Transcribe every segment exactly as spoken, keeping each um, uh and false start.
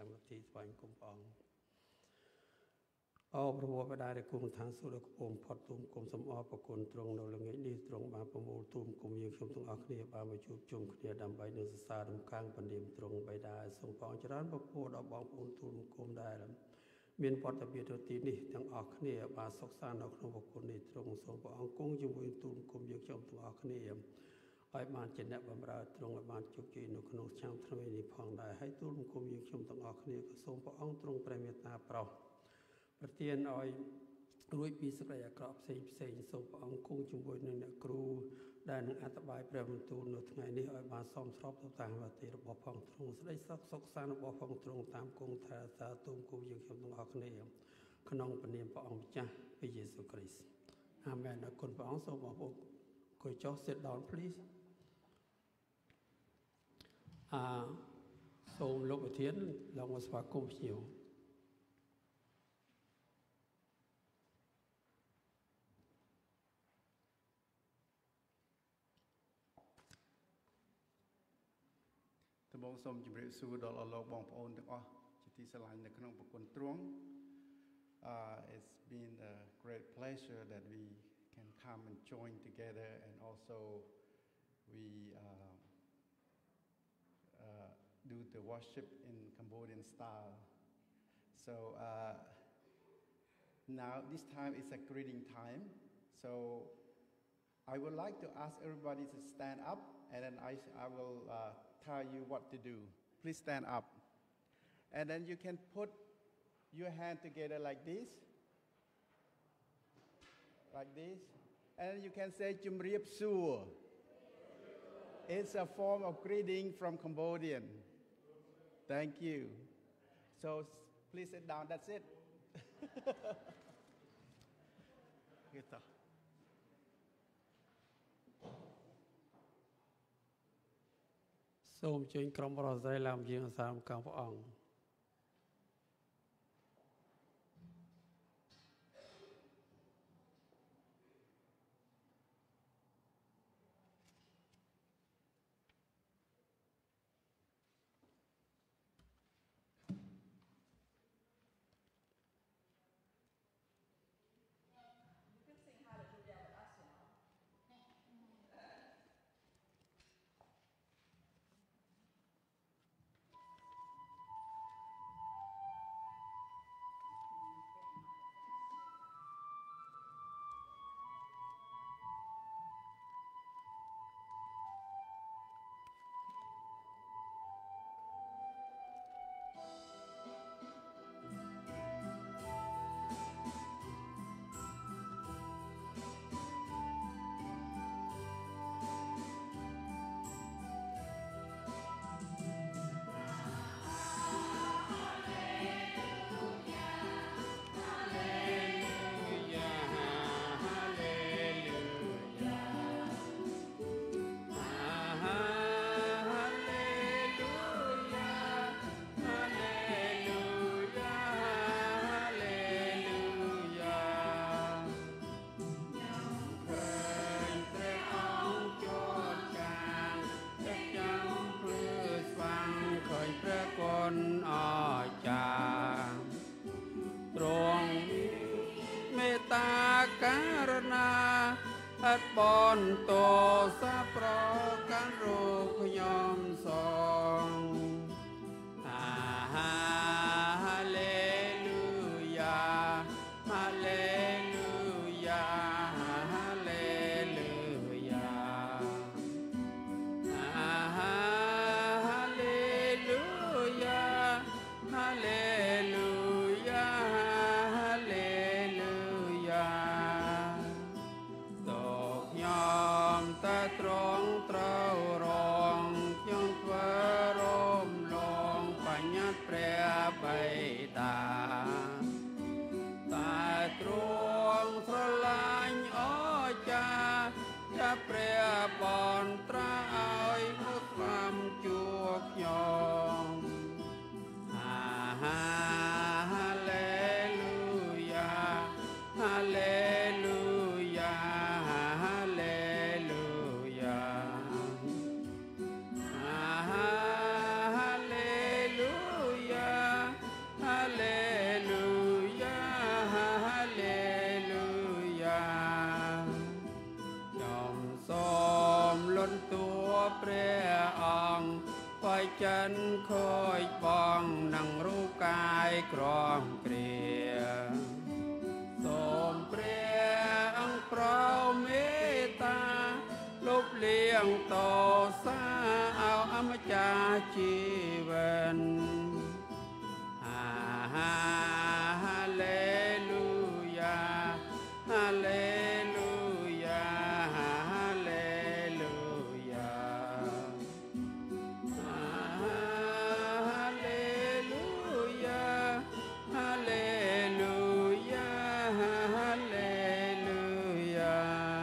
កម្មវិធីស្វែងគុំព្រះអង្គអរប្រវត្តិបដាដែលគុំឋានសួគ៌គុំផុតទុំគុំសំអរប្រគុណទ្រង់នៅល្ងាចនេះទ្រង់បានប្រមូលទុំគុំយើងខ្ញុំទាំងអស់គ្នាបានមកជួបជុំគ្នាដើម្បីនឹងសរសើររំខានបណ្ឌិមទ្រង់បិតាសូមព្រះអង្គច្រើនពពោដល់បងប្អូនទូលគុំដែរមានវត្តមានទៅទីនេះទាំងអស់គ្នាបានសុខសាន្តនៅក្នុងប្រគុណនេះទ្រង់សូមព្រះអង្គគង់ជាមួយទូលគុំយើងខ្ញុំទាំងអស់គ្នាឲ្យបានជាអ្នកបម្រើទ្រង់ឲ្យបានជោគជ័យនៅក្នុងឆ្នាំថ្មីនេះផងដែរហើយទូលគុំយើងខ្ញុំទាំងអស់គ្នាក៏សូមព្រះអង្គទ្រង់ព្រះមេត្តាប្រោសប្រទានឲ្យរួចពីសេចក្តីអាក្រក់ផ្សេងផ្សេងសូមព្រះអង្គគង់ជាមួយនឹងអ្នកគ្រូដែលនឹងអត្ថបាយព្រះបន្ទូលនៅថ្ងៃនេះឲ្យបានសមស្របទៅតាមវត្តរបស់ផងទ្រង់ស្ដីសុខសុខសាន្តរបស់ផងទ្រង់តាមគង់ថាសាទូមគូយើងខ្ញុំទាំងអស់គ្នាក្នុងព្រះនាមព្រះអង្គម្ចាស់ព្រះយេស៊ូវគ្រីស្ទអាមែនអរគុណព្រះអង្គសូមបងប្អូនអង្គុយចុះ sit down please អឺសូមលោកប្រធានឡើងមកស្វាគមន៍ភ្ញៀវដំបូងសូមជម្រាបសួរដល់អស់លោកបងប្អូនទាំងអស់ជាទីស្រឡាញ់នៅក្នុងប្រគុណទ្រង់ Uh, it's been a great pleasure that we can come and join together and also we uh, uh, do the worship in Cambodian style. So uh, now this time is a greeting time. So I would like to ask everybody to stand up and then I, I will uh, tell you what to do. Please stand up. And then you can put your hand together like this. Like this. And you can say Chumriep Sur. It's a form of greeting from Cambodian. Thank you. So please sit down. That's it. Gitu. សូមអញ្ជើញក្រុមប្រស័យឡើងជាងសាមកម្មព្រះអង្គ បនតោសាប្រកានរោខ្ញុំសងហាឡេលូយ៉ាហាឡេលូយ៉ាហាឡេលូយ៉ាហាឡេលូយ៉ាហាឡេលូយ៉ាហាឡេលូយ៉ាតែត្រង់ត្រូវរងខ្ញុំធ្វើរំលងបញ្ញត្តិព្រះបិតាតែទ្រង់ស្រឡាញ់អស្ចារ្យចាប់ព្រះបន្ត្រាឲ្យមុខស្វាមជួខ្ញុំហាឡេលូយ៉ាហាឡេលូយ៉ាហាឡេលូយ៉ាហាឡេលូយ៉ាนคอยปองนังรูปกายกรองเกลียสมเปรียงเปล่าเมตตาลบเลี้ยงต่อสาเอาอมจาชีวันฮาฮาฮาเลลูยาฮาเลลูยาฮาเลลูยาฮาเลลูยาฮาเลลูยาฮาเลลูยา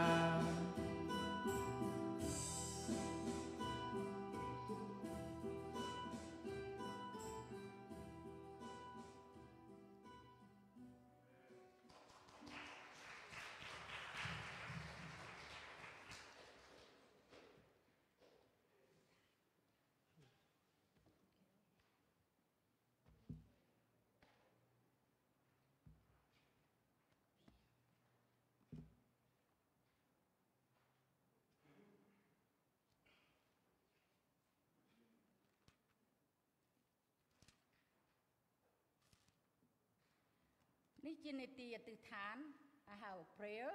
នេះជានីតិអធិដ្ឋាន I have a prayer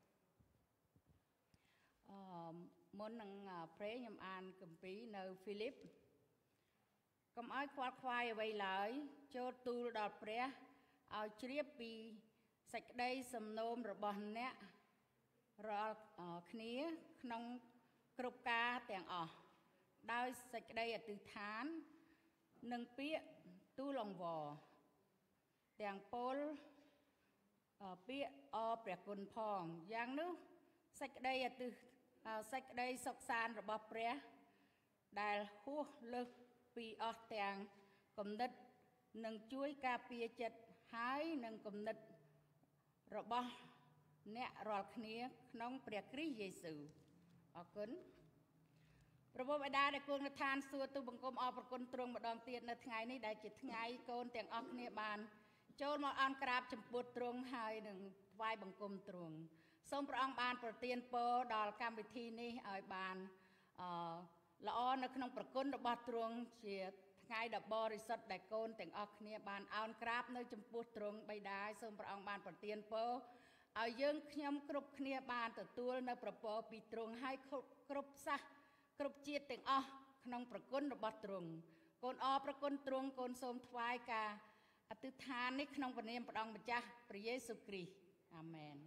អឺមុននឹង pray ខ្ញុំអានគម្ពីរនៅ Philip កុំឲ្យខ្វល់ខ្វាយអ្វីឡើយចូលទូលដល់ព្រះឲ្យជ្រាបពីសេចក្តីសំណូមរបស់អ្នករាល់គ្នាក្នុងគ្រប់ការទាំងអស់ដោយសេចក្តីអធិដ្ឋាននិងពាក្យទូលអង្វរទាំងពលពាក្យអរព្រះគុណផងយ៉ាងនោះសេចក្តីអតិសេចក្តីសុខសាន្តរបស់ព្រះដែលហួសលើសពីអស់ទាំងគំនិតនឹងជួយការពារចិត្តហើយនឹងគំនិតរបស់អ្នករាល់គ្នាក្នុងព្រះគ្រីស្ទយេស៊ូវអរគុណព្រះបិតាដែលគង់នៅឋានសួគ៌ទូលបង្គំអរព្រគុណទ្រង់ម្ដងទៀតនៅថ្ងៃនេះដែលជាថ្ងៃកូនទាំងអស់គ្នាបានចូលមកអន្តក្រាបចំពោះទ្រង់ហើយនឹងថ្វាយបង្គំទ្រង់សូមព្រះអង្គបានប្រទានពរដល់កម្មវិធីនេះឲ្យបានអឺល្អនៅក្នុងប្រគុណរបស់ទ្រង់ជាថ្ងៃដ៏បរិសុទ្ធដែលកូនទាំងអស់គ្នាបានអោនក្រាបនៅចំពោះទ្រង់បិតាសូមព្រះអង្គបានប្រទានពរឲ្យយើងខ្ញុំគ្រប់គ្នាបានទទួលនៅប្រពរពីទ្រង់ហើយគ្រប់សាសគ្រប់ជាតិទាំងអស់ក្នុងប្រគុណរបស់ទ្រង់កូនអរប្រគុណទ្រង់កូនសូមថ្វាយការអធិដ្ឋាននេះក្នុងព្រះនាមព្រះអង្គម្ចាស់ព្រះយេស៊ូវគ្រីស្ទអាមែន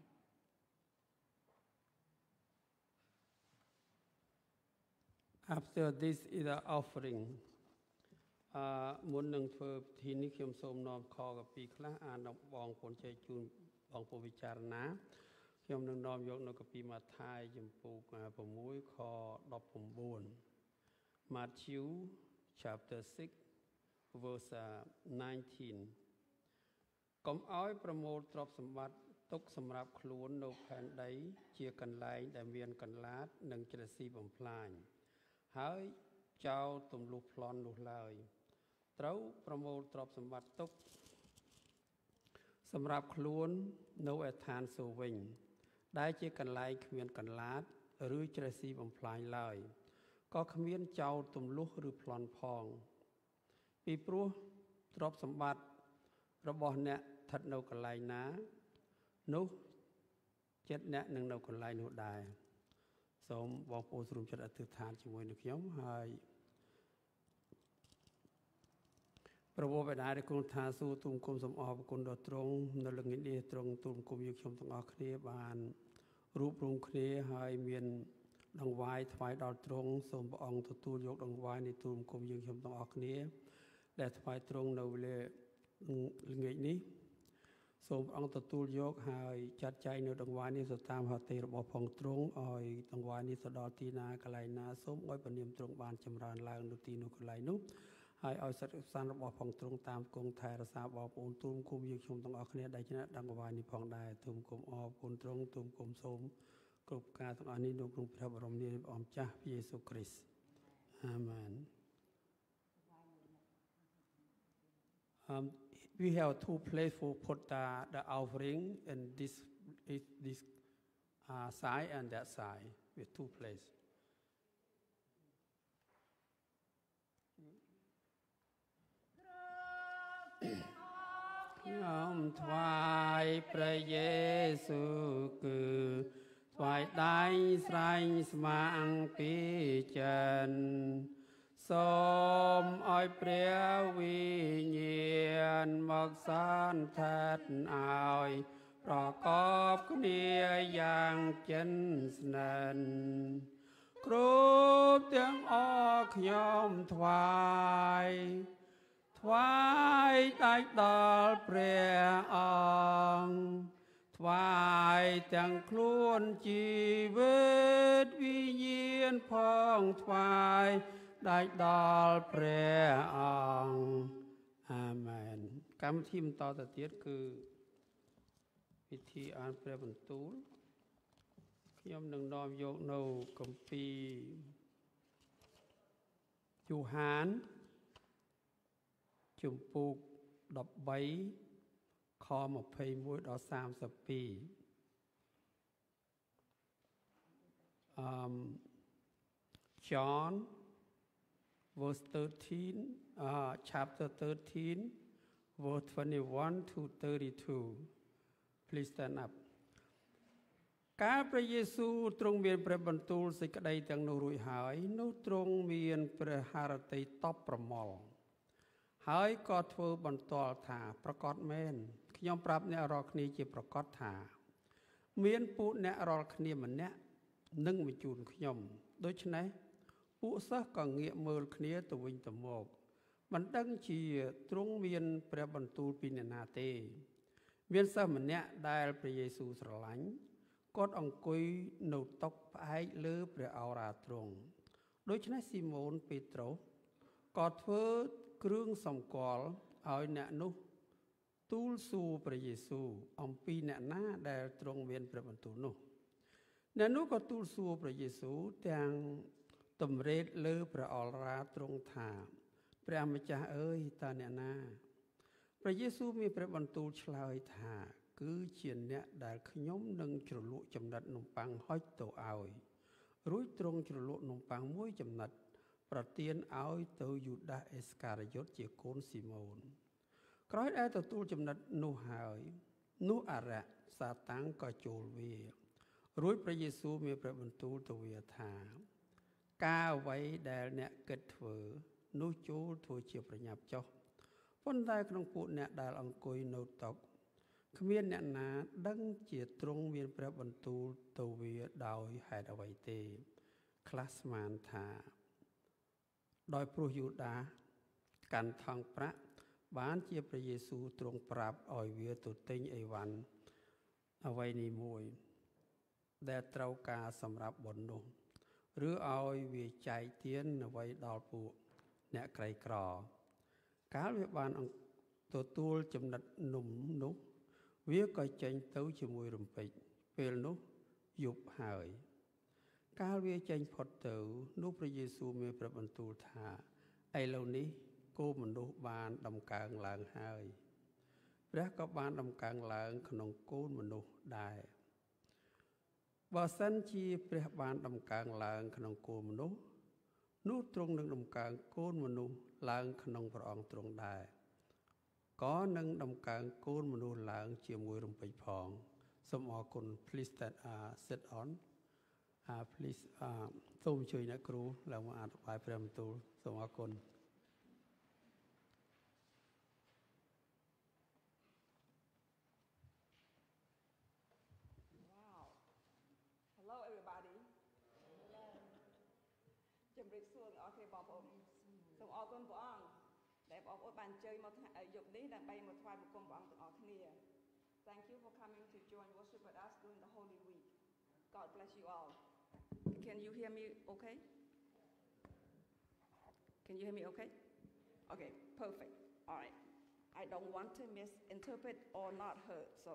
After this is the offering អឺមុននឹងធ្វើពិធីនេះខ្ញុំសូមនាំខកពីខ្លះអានដល់បងប្អូនចែកជូនបងប្អូនពិចារណាខ្ញុំនឹងនាំយកនៅកាពីម៉ាថាយចំពោះ6ខ19 Matthew chapter six verse nineteen កុំឲ្យប្រមូលទ្រព្យសម្បត្តិទុកសម្រាប់ខ្លួននៅផែនដីជាកន្លែងដែលមានកន្លាតនិងច្រេះស៊ីបំផ្លាញហើយចោលទម្លុះប្លន់នោះឡើយត្រូវប្រមូលទ្រព្យសម្បត្តិទុកសម្រាប់ខ្លួននៅឯឋានសួគ៌វិញដែលជាកន្លែងគ្មានកន្លាតឬច្រេះស៊ីបំផ្លាញឡើយក៏គ្មានចោលទម្លុះឬប្លន់ផងពីព្រោះទ្រព្យសម្បត្តិរបស់អ្នកស្ថិតនៅកន្លែងណានោះចិត្តអ្នកនឹងនៅកន្លែងនោះដែរសូមបងប្អូនស្រុំចិត្តអធិដ្ឋានជាមួយនឹងខ្ញុំហើយព្រះបិតាដែលគង់ថាសួគ៌ទូលគុំសូមអរគុណដល់ទ្រង់នៅល្ងាចនេះទ្រង់ទូលគុំយើងខ្ញុំទាំងអស់គ្នាបានរួបរวมគ្នាហើយមានដង្វាយថ្វាយដល់ទ្រង់សូមព្រះអង្គទទួលយកដង្វាយនៃទូលគុំយើងខ្ញុំទាំងអស់គ្នាដែលថ្វាយទ្រង់នៅវេលាល្ងាចនេះសូមព្រះអង្គទទួលយកហើយចាត់ចែងនៅដង្វាយនេះទៅតាមហត្ថលេរបស់ផងទ្រង់ឲ្យដង្វាយនេះទៅដល់ទីណាកន្លែងណាសូមឲ្យព្រះនាមទ្រង់បានចម្រើនឡើងនៅទីនោះកន្លែងនោះហើយឲ្យសិទ្ធិសានរបស់ផងទ្រង់តាមគង់ថែរក្សាបងប្អូនទូលគុំយើងខ្ញុំទាំងអស់គ្នាដែលជាដង្វាយនេះផងដែរទូលគុំអរគុណទ្រង់ទូលគុំសូមគ្រប់ការទាំងអស់នេះនៅក្នុងព្រះបរមនាមព្រះអង្គម្ចាស់ព្រះយេស៊ូវគ្រីស្ទអាមែន Um, we have two places for put the, the offering and this is this uh, side and that side with two places. ខ្ញុំថ្វាយព្រះយេស៊ូវគឺថ្វាយដៃស្រែងស្មាំងពីចិនសូមឲ្យព្រះវិញ្ញាណមកសន្ធិដ្ឋឲ្យប្រកបគ្នាយ៉ាងចិនស្និទ្ធគ្រប់ទាំងអស់ខ្ញុំថ្វាយថ្វាយដាច់ដល់ព្រះអង្គថ្វាយទាំងខ្លួនជីវិតវិញ្ញាណផងថ្វាយដាច់ដល់ព្រះអង្គអាមែនកម្មវិធីបន្តទៅទៀតគឺពិធីអានព្រះបន្ទូលខ្ញុំនឹងនាំយកនៅគម្ពីរយូហានជំពូកដប់បីខម្ភៃមួយដល់សាមសិបពីរអឺម John verse thirteen uh, chapter thirteen verse twenty-one to thirty-two please stand up កាលព្រះយេស៊ូវទ្រង់មានព្រះបន្ទូលសេចក្តីទាំងនោះរួចហើយនោះទ្រង់មានព្រះハរតីតបប្រមល់ហើយក៏ធ្វើបន្ទាល់ថាប្រកាសមែនខ្ញុំប្រាប់អ្នករាល់គ្នាជាប្រកាសថាមានពួកអ្នករាល់គ្នាម្នាក់នឹងបញ្ជូនខ្ញុំដូច្នេះពួកសិស្សក៏ងាកមើលគ្នាទៅវិញទៅមកមិនដឹងជាទ្រង់មានព្រះបន្ទូលពីអ្នកណាទេមានសិស្សម្នាក់ដែលព្រះយេស៊ូវស្រឡាញ់គាត់អង្គុយនៅតុផ្អែកលើព្រះឱរាទ្រង់ដូច្នេះស៊ីម៉ូនពេត្រុសក៏ធ្វើគ្រឿងសម្គាល់ឲ្យអ្នកនោះទូលសួរព្រះយេស៊ូវអំពីអ្នកណាដែលទ្រង់មានព្រះបន្ទូលនោះអ្នកនោះក៏ទូលសួរព្រះយេស៊ូវទាំងតម្រេតលើព្រះឱរាទ្រង់ថាព្រះម្ចាស់អើយតើអ្នកណាព្រះយេស៊ូវមានព្រះបន្ទូលឆ្លើយថាគឺជាអ្នកដែលខ្ញុំនឹងជ្រលក់ចំណិតនំប៉័ងហុចទៅឲ្យរួចទ្រង់ជ្រលក់នំប៉័ងមួយចំណិតប្រទានឲ្យទៅយូដាសអេស្ការីយ៉ុតជាកូនស៊ីម៉ូនក្រោយដែលទទួលចំណិតនោះហើយនោះអារៈសាតាំងក៏ចូលវារួចព្រះយេស៊ូវមានព្រះបន្ទូលទៅវាថាការអ្វីដែលអ្នកគិតធ្វើនោះចូលធ្វើជាប្រញាប់ចុះប៉ុន្តែក្នុងពួកអ្នកដែលអង្គុយនៅតុគ្មានអ្នកណាដឹងជាទ្រង់មានព្រះបន្ទូលទៅវាដោយហេតុអ្វីទេខ្លះស្មានថាដោយព្រោះយូដាកាន់ថង់ប្រាក់បានជាព្រះយេស៊ូវទ្រង់ប្រាប់ឲ្យវាទៅទិញអីវ៉ាន់អ្វីនេះមួយដែលត្រូវការសម្រាប់បុណ្យនោះឬឲ្យវាចែកទានអ្វីដល់ពួកអ្នកក្រីក្រកាលវាបានទទួលចំណិតនំនោះវាក៏ចេញទៅជាមួយរំពេចពេលនោះយប់ហើយកាលវាចេញផុតទៅនោះព្រះយេស៊ូវមានព្រះបន្ទូលថាឥឡូវនេះគោមនុស្សបានដំកើងឡើងហើយព្រះក៏បានដំកើងឡើងក្នុងកូនមនុស្សដែរបើសិនជាព្រះបានដំកើងឡើងក្នុងកូនមនុស្សនោះទ្រង់នឹងដំកើងកូនមនុស្សឡើងក្នុងព្រះអង្គទ្រង់ដែរក៏នឹងដំកើងកូនមនុស្សឡើងជាមួយរំពេចផងសូមអរគុណ please that uh, sit on uh, please សូមជួយអ្នកគ្រូឡើងមកអធិប្បាយព្រះបន្ទូលសូមអរគុណ Wow Hello everybody ជំរាបសួរអ្នកអរគុណបងប្អូនសូមអរគុណព្រះអង្គដែលបងប្អូនបានអញ្ជើញមកយប់នេះដើម្បីមកថ្វាយបង្គំព្រះអង្គទាំងអស់គ្នា Thank you for coming to join worship with us during the Holy Week. God bless you all. Can you hear me okay? Can you hear me okay? Okay, perfect. All right. I don't want to misinterpret or not heard, so.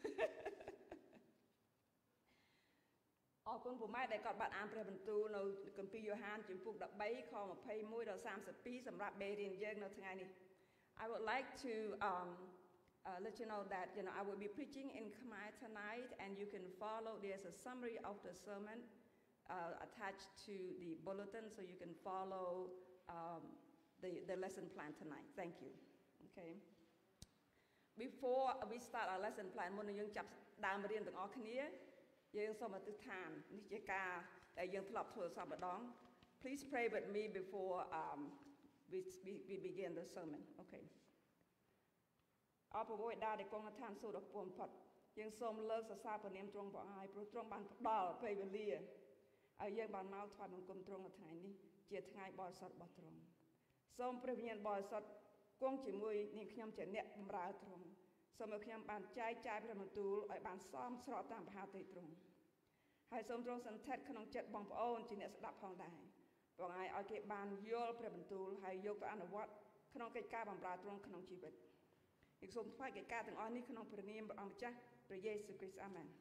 អរគុណពុម៉ែដែលគាត់បានអានព្រះបន្ទូលនៅគម្ពីរយ៉ូហានជំពូកដប់បីខម្ភៃមួយដល់សាមសិបពីរសម្រាប់មេរៀនយើងនៅថ្ងៃនេះ I would like to um, uh, let you know that you know I will be preaching in Khmer tonight and you can follow there's a summary of the sermon uh, attached to the bulletin so you can follow um, the the lesson plan tonight. Thank you. Okay. before we start our lesson plan មុននឹងយើងចាប់ដើមរៀនទាំងអស់គ្នាយើងសូមអធិដ្ឋាននេះជាការដែលយើងធ្លាប់ធ្វើសប្តាហ៍ Please pray with me before um, we, we, we begin the sermon. Okay. អរព្រោះដាដែលគង់នៅឋានសួគ៌ដ៏ខ្ពស់បំផុតយើងសូមលើកសរសើរព្រះនាមទ្រង់ព្រះអង្គហើយព្រោះទ្រង់បានផ្ដល់ពេលវេលាឲ្យយើងបានមកថ្វាយបង្គំទ្រង់នៅថ្ងៃនេះជាថ្ងៃបរិសុទ្ធរបស់ទ្រង់សូមព្រះវិញ្ញាណបរិសុទ្ធគង់ជាមួយនាងខ្ញុំជាអ្នកបម្រើទ្រង់សូមឲ្យខ្ញុំបានចែកចាយព្រះបន្ទូលឲ្យបានសមស្របតាមប្រហាតីទ្រង់ហើយសូមទ្រង់សន្តិដ្ឋក្នុងចិត្តបងប្អូនជាអ្នកស្ដាប់ផងដែរព្រះអង្គឲ្យគេបានយល់ព្រះបន្ទូលហើយយកទៅអនុវត្តក្នុងកិច្ចការបម្រើទ្រង់ក្នុងជីវិតយើងសូមថ្វាយកិច្ចការទាំងអស់នេះក្នុងព្រះនាមព្រះអង្គម្ចាស់ព្រះយេស៊ូវគ្រីស្ទអាមែន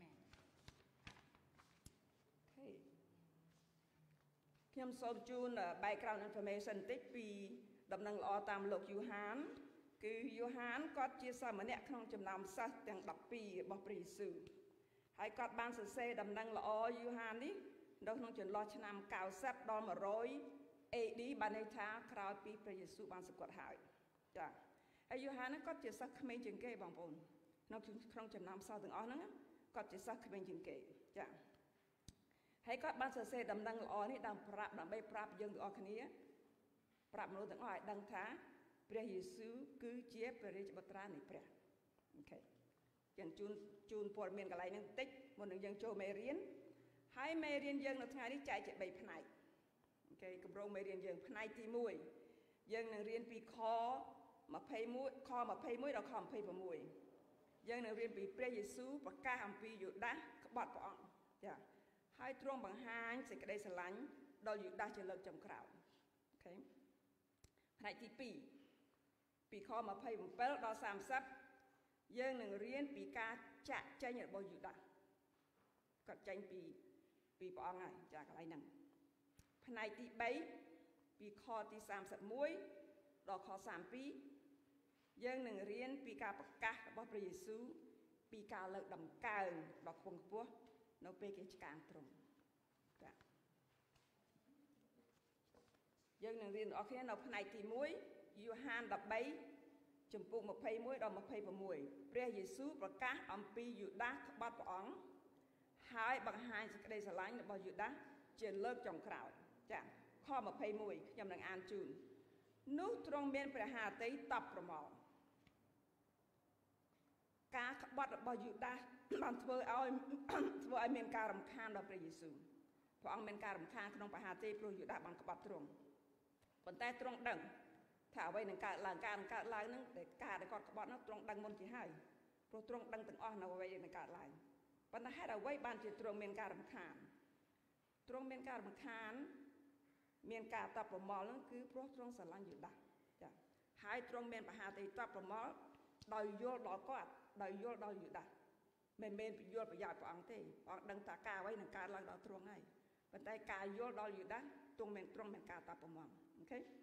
ខ្ញុំសូមជូន background information បន្តិចពីដំណឹងល្អតាមលោកយូហានគឺយូហានគាត់ជាសាមណេរក្នុងចំណោមសិស្សទាំងដប់ពីររបស់ព្រះយេស៊ូវហើយគាត់បានសរសេរដំណឹងល្អយូហាននេះនៅក្នុងចន្លោះឆ្នាំកៅសិបដល់មួយរយ A D បានន័យថាក្រោយពីព្រះយេស៊ូវបានសង្កត់ហើយចា៎ហើយយូហានគាត់ជាសិស្សក្មេងជាងគេបងប្អូនក្នុងក្នុងចំណោមសិស្សទាំងអស់ហ្នឹងគាត់ជាសិស្សក្មេងជាងគេចា៎ហើយគាត់បានសរសេរដំណឹងល្អនេះដើម្បីប្រាប់ដើម្បីប្រាប់យើងទាំងអស់គ្នាប្រាប់មនុស្សទាំងអស់ឲ្យដឹងថាព្រះយេស៊ូវគឺជាព្រះរាជបុត្រានៃព្រះអូខេយើងជូនជូនព័ត៌មានកន្លែងហ្នឹងបន្តិចមុននឹងយើងចូលមេរៀនហើយមេរៀនយើងនៅថ្ងៃនេះចែកជាបីផ្នែកអូខេគម្រោងមេរៀនយើងផ្នែកទីមួយយើងនឹងរៀនពីខยี่สิบเอ็ดខยี่สิบเอ็ดដល់ខยี่สิบหกយើងនឹងរៀនពីព្រះយេស៊ូវប្រកាសអំពីយូដាសក្បត់ព្រះអង្គចាហើយទ្រង់បង្ហាញសេចក្តីស្រឡាញ់ដល់យូដាសជាលើកចុងក្រោយអូខេផ្នែកទីពីរពីខยี่สิบเจ็ดដល់សាមសិបយើងនឹងរៀនពីការចាក់ចែងរបស់យូដាសគាត់ចេញពីពីព្រះអង្គហើយចាកន្លែងហ្នឹងផ្នែកទីបីពីខទីសាមសិបមួយដល់ខសាមពីរយើងនឹងរៀនពីការប្រកាសរបស់ព្រះយេស៊ូវពីការលើកដំកើងដ៏ខ្ពង់ខ្ពស់នៅពេលគេឆ្កាងទ្រង់ចាយើងនឹងរៀនអរគ្នានៅផ្នែកទីមួយយូហានដប់បីចំពុកยี่สิบเอ็ดដល់ยี่สิบหกព្រះយេស៊ូវប្រកាសអំពីយូដាសក្បត់ព្រះអង្គហើយបង្ហាញសេចក្តីស្រឡាញ់របស់យូដាសជាលើកចុងក្រោយចាខยี่สิบเอ็ดខ្ញុំនឹងអានជូននោះទ្រង់មានព្រះハរតីតប់ប្រមល់ការក្បត់របស់យូដាសបានធ្វើឲ្យធ្វើឲ្យមានការរំខានដល់ព្រះយេស៊ូវព្រះអង្គមានការរំខានក្នុងព្រះハរតីព្រោះយូដាសបានក្បត់ទ្រង់ប៉ុន្តែទ្រង់ដឹងថាអ្វីនឹងកើតឡើងការនឹងកើតឡើងនឹងតែការដែលគាត់ក្បត់នោះទ្រង់ដឹងមុនជាហើយព្រោះទ្រង់ដឹងទាំងអស់នៅអ្វីនឹងកើតឡើងប៉ុន្តែហេតុអ្វីបានជាទ្រង់មានការរំខានទ្រង់មានការរំខានមានការតបប្រមល់ហ្នឹងគឺព្រោះទ្រង់ស្រឡាញ់យូដាសចាហើយទ្រង់មានបហាតីតបប្រមល់ដោយយល់ដល់គាត់ដោយយល់ដល់យូដាសមិនមែនយល់ប្រយោជន៍ព្រះអង្គទេព្រះអង្គដឹងថាការអ្វីនឹងកើតឡើងដល់ទ្រង់ហើយប៉ុន្តែការយល់ដល់យូដាសទ្រង់មានទ្រង់មានការតបប្រមល់អូខេខยี่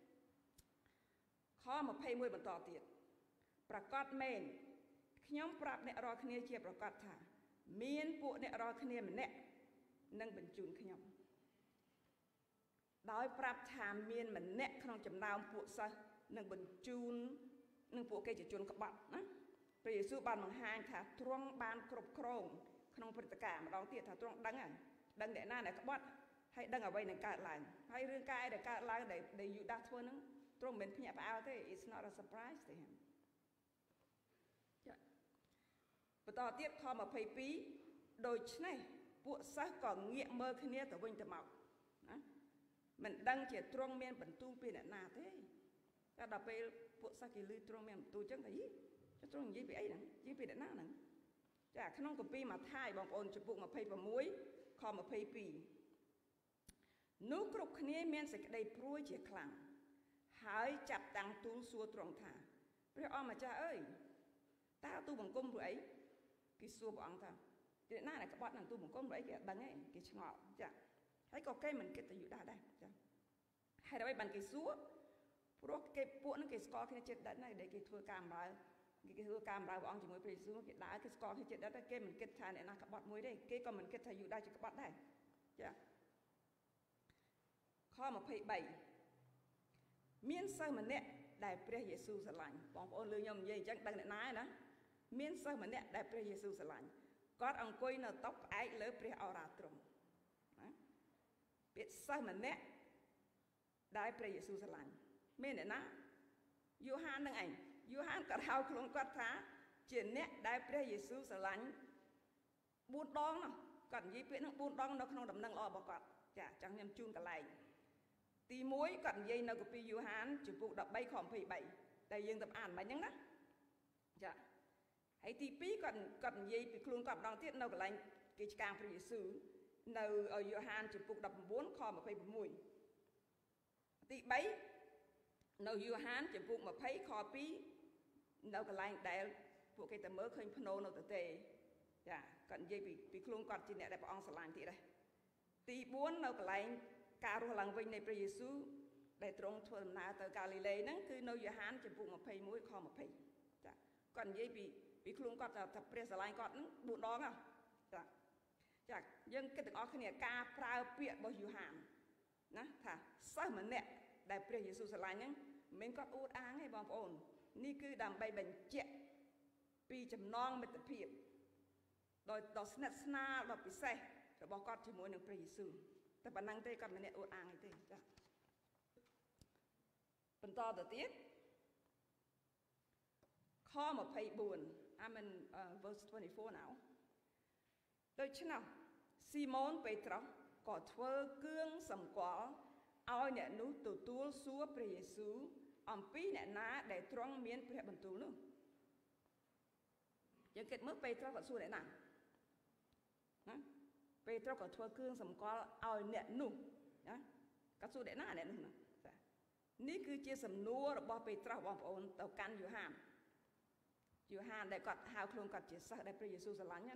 สิบเอ็ดបន្តទៀតប្រកាសមែនខ្ញុំប្រាប់អ្នករាល់គ្នាជាប្រកាសថាមានពួកអ្នករាល់គ្នាម្នាក់នឹងបញ្ជូនខ្ញុំដោយប្រាប់ថាមានម្នាក់ក្នុងចំណោមពួកសិស្សនឹងបញ្ជូននឹងពួកគេជាជនក្បត់ណាព្រះយេស៊ូវបានបង្ហាញថាទ្រង់បានគ្រប់គ្រងក្នុងព្រឹត្តិការណ៍ម្ដងទៀតថាទ្រង់ដឹងហើយដឹងអ្នកណាដែលក្បត់ហើយដឹងអ្វីនឹងកើតឡើងហើយរឿងការដែលកើតឡើងដែលយូដាសធ្វើហ្នឹងទ្រង់មិនភ្ញាក់ផ្អើលទេ it's not a surprise to him ចាបន្តទៀតខยี่สิบสองដូច្នេះពួកសិស្សក៏ងាកមើលគ្នាទៅវិញទៅមកណាមិនដឹងជាទ្រង់មានបន្ទូលពីអ្នកណាទេតែដល់ពេលពួកសិស្សគេឮទ្រង់មានបន្ទូលចឹងថាយីទ្រង់និយាយពីអីហ្នឹងនិយាយពីអ្នកណាហ្នឹងចាក្នុងគម្ពីរម៉ាថាយបងប្អូនចំពុកยี่สิบหกខยี่สิบสองនោះគ្រប់គ្នាមានសេចក្តីព្រួយជាខ្លាំងហើយចាប់តាំងទូលសួរទ្រង់ថាព្រះអង្គម្ចាស់អើយតើទូលបង្គំព្រោះអីគេសួរព្រះអង្គថាអ្នកណាដែលក្បត់នឹងទូលបង្គំព្រោះអីគេអត់ដឹងទេគេឆ្ងល់ចាហើយក៏គេមិនគិតទៅយូដាសដែរចាហេតុអ្វីបានគេសួរព្រោះគេពួកហ្នឹងគេស្គាល់គ្នាចិត្តដិតណាស់ដែលគេធ្វើការបម្រើគេធ្វើការបម្រើព្រះអង្គជាមួយព្រះយេស៊ូវគេដើរគេស្គាល់គ្នាចិត្តដិតគេមិនគិតថាអ្នកណាក្បត់មួយទេគេក៏មិនគិតថាយូដាសជាក្បត់ដែរចាខยี่สิบสามមានសិស្សម្នាក់ដែលព្រះយេស៊ូវស្រឡាញ់បងប្អូនលឺខ្ញុំនិយាយអញ្ចឹងដឹងអ្នកណាណាមានសិស្សម្នាក់ដែលព្រះយេស៊ូវស្រឡាញ់គាត់អង្គុយនៅតុផ្អែកលើព្រះអរ៉ាទ្រង់ណាពាក្យសិស្សម្នាក់ដែលព្រះយេស៊ូវស្រឡាញ់មានអ្នកណាយូហាននឹងឯងយូហានក៏ហៅខ្លួនគាត់ថាជាអ្នកដែលព្រះយេស៊ូវស្រឡាញ់បួនដងនោះគាត់និយាយពាក្យហ្នឹងបួនដងនៅក្នុងដំណឹងល្អរបស់គាត់ចាអញ្ចឹងខ្ញុំជូនកន្លែងទីមួយគាត់និយាយនៅកាពីយូហានជំពូក13ខยี่สิบสามដែលយើងទៅអានមិនអញ្ចឹងណាចាហើយទីពីរគាត់គាត់និយាយពីខ្លួនគាត់ម្ដងទៀតនៅកន្លែងគេឆ្កាងព្រះយេស៊ូវនៅយូហានជំពូកដប់ប្រាំបួនខยี่สิบหกទីបីនៅយូហានជំពូកยี่สิบខពីរនៅកន្លែងដែលពួកគេទៅមើលឃើញភ្នោនៅទទេចាគាត់និយាយពីពីខ្លួនគាត់ជាអ្នកដែលព្រះអង្គស្រឡាញ់ទៀតដែរទីបួននៅកន្លែងការរស់ឡើងវិញនៃព្រះយេស៊ូវដែលទ្រង់ធ្វើដំណើរទៅកាលីលេហ្នឹងគឺនៅយូហានជំពូកยี่สิบเอ็ดខยี่สิบចាគាត់និយាយពីពីខ្លួនគាត់ថាព្រះស្រឡាញ់គាត់ហ្នឹងបួនដងហ៎ចាចាយើងគិតទាំងអស់គ្នាការប្រើពាក្យរបស់យូហានណាថាសិស្សម្នាក់ដែលព្រះយេស៊ូវស្រឡាញ់ហ្នឹងមិនមែនគាត់អួតអាងទេបងប្អូននេះគឺដើម្បីបញ្ជាក់ពីចំណងមិត្តភាពដោយដ៏ស្និទ្ធស្នាលដ៏ពិសេសរបស់គាត់ជាមួយនឹងព្រះយេស៊ូវតែប៉ុណ្ណឹងទេគាត់មិនអ្នកអួតអាងទេចាបន្តទៅទៀតខยี่สิบสี่ I'm in uh, verse twenty-four now ដូច្នោះស៊ីម៉ូនពេត្រុសក៏ធ្វើគ្រឿងសម្គាល់ឲ្យអ្នកនោះទទួលសួរព្រះយេស៊ូវអំពីអ្នកណាដែលទ្រង់មានព្រះបន្ទូលនោះយើងគិតមើលពេត្រុសគាត់សួរអ្នកណាណាពេត្រុសក៏ធ្វើគ្រឿងសម្គាល់ឲ្យអ្នកនោះណាគាត់សួរអ្នកណាអ្នកនោះណាចានេះគឺជាសំណួររបស់ពេត្រុសបងប្អូនទៅកាន់យូហានយូហានដែលគាត់ហៅខ្លួនគាត់ជាសិស្សដែលព្រះយេស៊ូវស្រឡាញ់ណា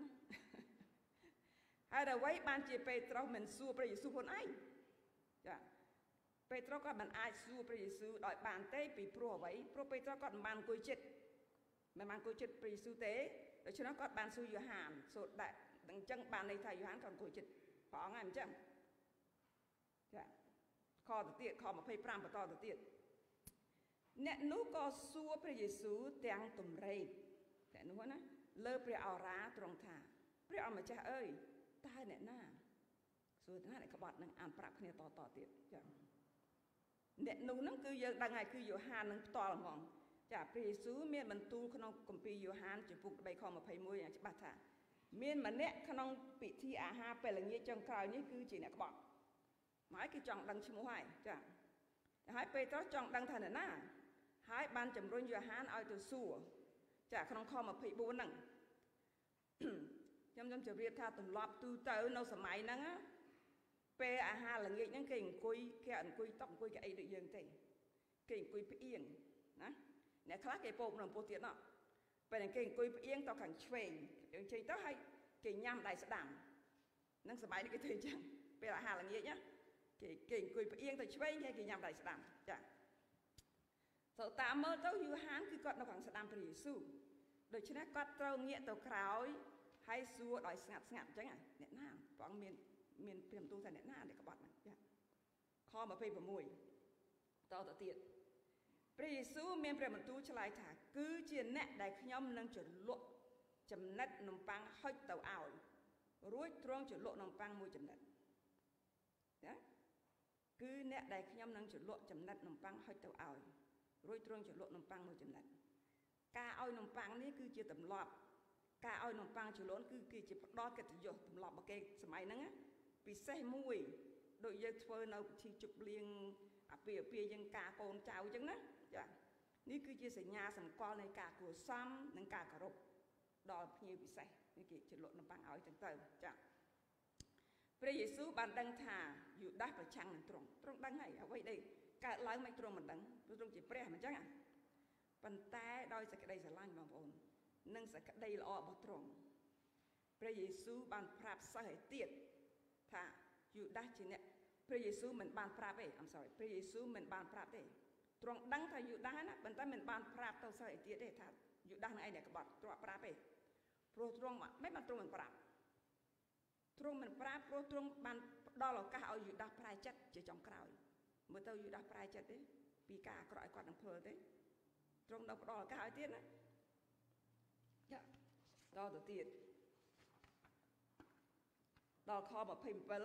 ហើយដល់អ្វីបានជាពេត្រុសមិនសួរព្រះយេស៊ូវខ្លួនឯងចាពេត្រុសគាត់មិនអាចសួរព្រះយេស៊ូវដោយបានទេពីព្រោះអ្វីព្រោះពេត្រុសគាត់មិនបានអង្គុយចិត្តមិនបានអង្គុយចិត្តព្រះយេស៊ូវទេដូច្នេះគាត់បានសួរយូហានសូត្រដាក់អញ្ចឹងបានន័យថាយូហានគាត់អង្គុយចិត្តព្រះអង្គហើយអញ្ចឹងចាខទៅទៀតខยี่สิบห้าបន្តទៅទៀតអ្នកនោះក៏សួរព្រះយេស៊ូវទាំងទំរេកអ្នកនោះណាលើព្រះអរ៉ាទ្រង់ថាព្រះអម្ចាស់អើយតើអ្នកណាសួរថាអ្នកក្បត់នឹងអានប្រាប់គ្នាតតទៀតចាអ្នកនោះហ្នឹងគឺយើងដឹងហើយគឺយូហាននឹងផ្ទាល់ហ្មងចាព្រះយេស៊ូវមានបន្ទូលក្នុងគម្ពីរយូហានជំពូកបីខยี่สิบเอ็ดច្បាស់ថាមានម្នាក់ក្នុងពិធីអាហារពេលល្ងាចចុងក្រោយនេះគឺជាអ្នកក្បត់មកគេចង់ដឹងឈ្មោះហើយចាហើយពេត្រុសចង់ដឹងថាអ្នកណាហើយបានជំរុញយូហានឲ្យទៅសួរចាក្នុងខยี่สิบสี่ហ្នឹងខ្ញុំខ្ញុំជម្រាបថាទម្លាប់ទូទៅនៅសម័យហ្នឹងពេលអាហារល្ងាចហ្នឹងគេអង្គុយគេអង្គុយតុអង្គុយកៅអីដូចយើងទេគេអង្គុយផ្អៀងណាអ្នកខ្លះគេពោកនៅពោះទៀតណោះពេលគេអង្គុយផ្អៀងទៅខាងឆ្វេងយើងចេញទៅហើយគេញ៉ាំដៃស្ដាំហ្នឹងសម័យនេះគេធ្វើអញ្ចឹងពេលអាហារល្ងាចណាគេគេអង្គុយផ្អៀងទៅឆ្វេងគេគេញ៉ាំដៃស្ដាំចាទៅតាមមើលទៅយូហានគឺគាត់នៅខាងស្ដាំព្រះយេស៊ូវដូច្នេះគាត់ត្រូវងាកទៅក្រោយហើយសួរដោយស្ងាត់ស្ងាត់អញ្ចឹងអ្នកណាព្រះអង្គមានមានព្រះបន្ទូលថាអ្នកណាដែលក្បត់ហ្នឹងចាខยี่สิบหกតទៅទៀតព្រះយេស៊ូវមានព្រះបន្ទូលឆ្លើយថាគឺជាអ្នកដែលខ្ញុំនឹងចលក់ចំណិតនំប៉័ងហុចទៅឲ្យរួចទ្រង់ចលក់នំប៉័ងមួយចំណិតចាគឺអ្នកដែលខ្ញុំនឹងចលក់ចំណិតនំប៉័ងហុចទៅឲ្យរួចទ្រង់ចលក់នំប៉័ងមួយចំណិតការឲ្យនំប៉័ងនេះគឺជាទម្លាប់ការឲ្យនំប៉័ងចលក់គឺគឺជាផ្ដោតកិត្តិយសទម្លាប់របស់គេសម័យហ្នឹងពិសេសមួយដូចយើងធ្វើនៅពិធីជប់លៀងអាពាហ៍អាពាហ៍យើងការកូនចៅអញ្ចឹងណាចានេះគឺជាសញ្ញាសម្គាល់នៃការគួរសមនិងការគោរពដល់ភ្ញៀវពិសេសនេះគេចលក់នំប៉័ងឲ្យទាំងទៅចាព្រះយេស៊ូវបានដឹងថាយូដាសប្រឆាំងនឹងទ្រង់ទ្រង់ដឹងហើយអ្វីដែលកើតឡើងមិនទ្រង់មិនដឹងព្រោះទ្រង់ជាព្រះមិនអញ្ចឹងប៉ុន្តែដោយសេចក្តីស្រឡាញ់បងប្អូននិងសេចក្តីល្អរបស់ទ្រង់ព្រះយេស៊ូវបានប្រាប់សិស្សឲ្យទៀតថាយូដាសជាអ្នកព្រះយេស៊ូវមិនបានប្រាប់ទេ I'm sorry ព្រះយេស៊ូវមិនបានប្រាប់ទេទ្រង់ដឹងថាយូដាសណាប៉ុន្តែមិនបានប្រាប់ទៅសិស្សឲ្យទៀតទេថាយូដាសនឹងឯងអ្នកក្បត់ទ្រង់ប្រាប់ទេព្រោះទ្រង់មិនបានទ្រង់មិនប្រាប់ទ្រង់មិនប្រាប់ព្រោះទ្រង់បានផ្ដល់ឱកាសឲ្យយូដាសប្រែចិត្តជាចុងក្រោយមើលទៅយូដាសប្រែចិត្តទេពពីការអាក្រក់ឲ្យគាត់នឹងធ្វើទេទ្រង់នៅផ្ដល់ឱកាសឲ្យទៀតណាចាដល់ទៅទៀតដល់ខម្ភៃbảy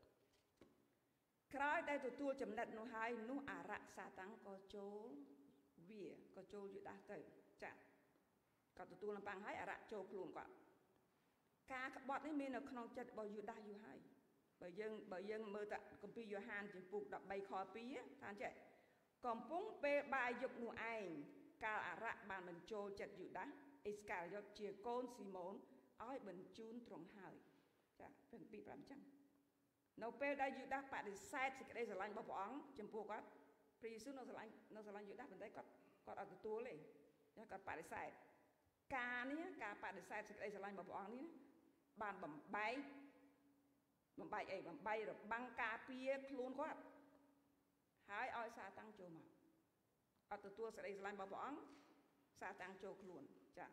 ក្រោយដែលទទួលចំណិតនោះហើយនោះអារក្សសាតាំងក៏ចូលវាក៏ចូលយូដាសទៅចាគាត់ទទួលលំបាំងហើយអារក្សចូលខ្លួនគាត់ការក្បត់នេះមាននៅក្នុងចិត្តរបស់យូដាសយូរហើយបើយើងបើយើងមើលតាគម្ពីរយ៉ូហានជំពូក13ខ2ថាចេះកំពុងពេលបាយយប់នោះឯងកាលអារក្សបានបញ្ចូលចិត្តយូដាសអេសការីយ៉ូតជាកូនស៊ីម៉ូនឲ្យបញ្ជូនទ្រង់ហើយចាពេលពីប្រាប់អញ្ចឹងនៅពេលដែលយូដាសបដិសេធសេចក្តីស្រឡាញ់របស់ព្រះអង្គចំពោះគាត់ព្រះយេស៊ូវនៅស្រឡាញ់នៅស្រឡាញ់យូដាសប៉ុន្តែគាត់គាត់អត់ទទួលទេចាគាត់បដិសេធការនេះការបដិសេធសេចក្តីស្រឡាញ់របស់ព្រះអង្គនេះបានបំបែកបំបែកអីបំបែករបាំងការពារខ្លួនគាត់ហើយឲ្យសាតាំងចូលមកអត់ទទួលសេចក្តីស្រឡាញ់របស់ព្រះអង្គសាតាំងចូលខ្លួនចា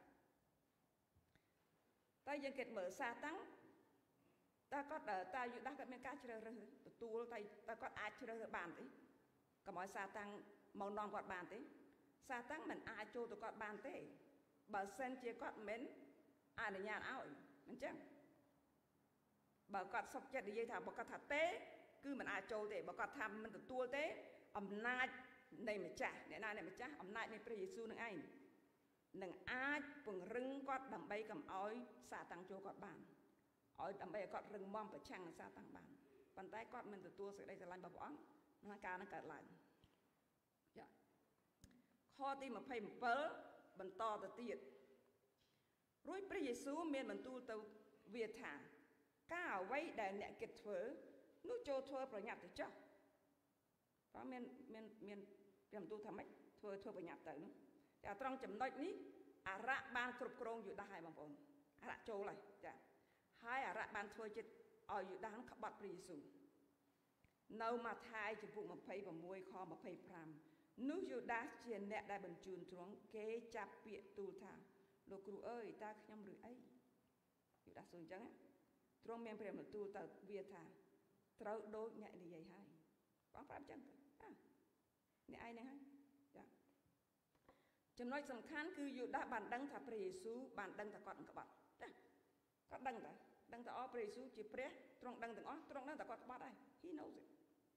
តែយើងគិតមើលសាតាំងតើគាត់តើយូដាសគាត់មានការជ្រើសរើសទទួលតែតើគាត់អាចជ្រើសរើសបានទេកុំឲ្យសាតាំងមកនាំគាត់បានទេសាតាំងមិនអាចចូលទៅគាត់បានទេបើសិនជាគាត់មិនអនុញ្ញាតឲ្យអញ្ចឹងបើគាត់សុខចិត្តនិយាយថាបើគាត់ថាទេគឺមិនអាចចូលទេបើគាត់ថាមិនទទួលទេអំណាចនៃម្ចាស់អ្នកណានៃម្ចាស់អំណាចនៃព្រះយេស៊ូវនឹងឯងនឹងអាចពង្រឹងគាត់ដើម្បីកុំឲ្យសាតាំងចូលគាត់បានឲ្យដើម្បីឲ្យគាត់រឹងមាំប្រឆាំងនឹងសាតាំងបានប៉ុន្តែគាត់មិនទទួលសេចក្តីស្រឡាញ់របស់ព្រះអង្គនឹងការនឹងកើតឡើងចាខទីยี่สิบเจ็ดបន្តទៅទៀតរួចព្រះយេស៊ូវមានបន្ទូលទៅវាថាការអ្វីដែលអ្នកគិតធ្វើនោះចូលធ្វើប្រញាប់ទៅចុះព្រោះមានមានមានព្រះបន្ទូលថាម៉េចធ្វើធ្វើប្រញាប់ទៅនោះតែត្រង់ចំណុចនេះអារក្សបានគ្រប់គ្រងយូដាសហើយបងប្អូនអារក្សចូលហើយចាហើយអារក្សបានធ្វើចិត្តឲ្យយូដាសក្បត់ព្រះយេស៊ូវនៅម៉ាថាយជំពូកยี่สิบหกខยี่สิบห้าនោះយូដាសជាអ្នកដែលបញ្ជូនទ្រង់គេចាប់ពាក្យទូលថាលោកគ្រូអើយតើខ្ញុំឬអីយូដាសសួរអញ្ចឹងទ្រង់មានព្រះបន្ទូលទៅវាថាត្រូវដូចអ្នកនិយាយហើយបងប្រាប់អញ្ចឹងទៅអ្នកឯងហ្នឹងហើយចាចំណុចសំខាន់គឺយូដាសបានដឹងថាព្រះយេស៊ូវបានដឹងថាគាត់នឹងក្បត់ចាគាត់ដឹងតែដឹងថាអព្រះយេស៊ូវជាព្រះទ្រង់ដឹងទាំងអស់ទ្រង់ដឹងថាគាត់ក្បត់ហើយ he knows it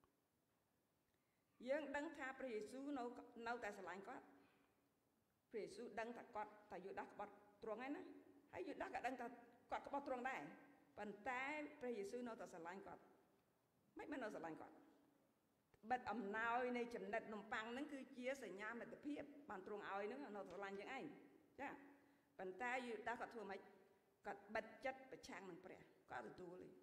យើងដឹងថាព្រះយេស៊ូវនៅនៅតែស្រឡាញ់គាត់ព្រះយេស៊ូវដឹងថាគាត់ថាយូដាសក្បត់ទ្រង់ហើយណាហើយយូដាសក៏ដឹងថាគាត់ក្បត់ទ្រង់ដែរប៉ុន្តែព្រះយេស៊ូវនៅតែស្រឡាញ់គាត់មិនមែននៅស្រឡាញ់គាត់បិទអំណោយនៃចំណិតនំប៉័ងហ្នឹងគឺជាសញ្ញាមិត្តភាពបានទ្រង់ឲ្យហ្នឹងនៅស្រឡាញ់យើងឯងចាប៉ុន្តែយូដាសគាត់ធ្វើម៉េចគាត់បិទចិត្តប្រឆាំងនឹងព្រះគាត់ទទួលទេ